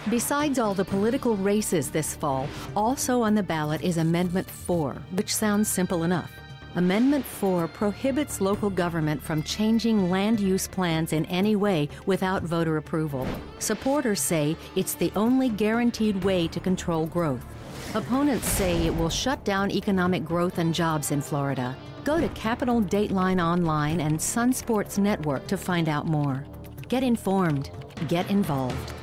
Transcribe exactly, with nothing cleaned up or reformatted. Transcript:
Besides all the political races this fall, also on the ballot is Amendment four, which sounds simple enough. Amendment four prohibits local government from changing land use plans in any way without voter approval. Supporters say it's the only guaranteed way to control growth. Opponents say it will shut down economic growth and jobs in Florida. Go to Capitol Dateline Online and Sun Sports Network to find out more. Get informed. Get involved.